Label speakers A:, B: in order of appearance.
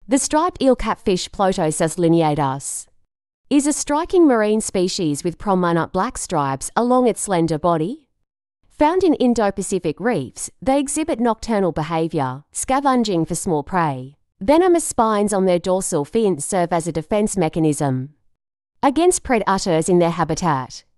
A: The striped eel catfish Plotosus lineatus is a striking marine species with prominent black stripes along its slender body. Found in Indo-Pacific reefs, they exhibit nocturnal behavior, scavenging for small prey. Venomous spines on their dorsal fins serve as a defense mechanism against predators in their habitat.